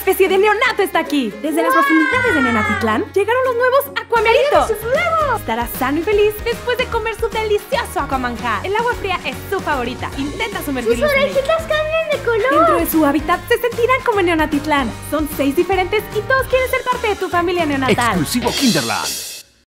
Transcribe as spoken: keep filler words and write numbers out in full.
especie de neonato está aquí. Desde las profundidades de Neonatitlán llegaron los nuevos Aquamerito. Estará sano y feliz después de comer su delicioso aquamanjar. El agua fría es su favorita. Intenta sumergirlos en ella. Sus orejitas cambian de color. Dentro de su hábitat se sentirán como en Neonatitlán. Son seis diferentes y todos quieren ser parte de tu familia neonatal. Exclusivo Kinderland.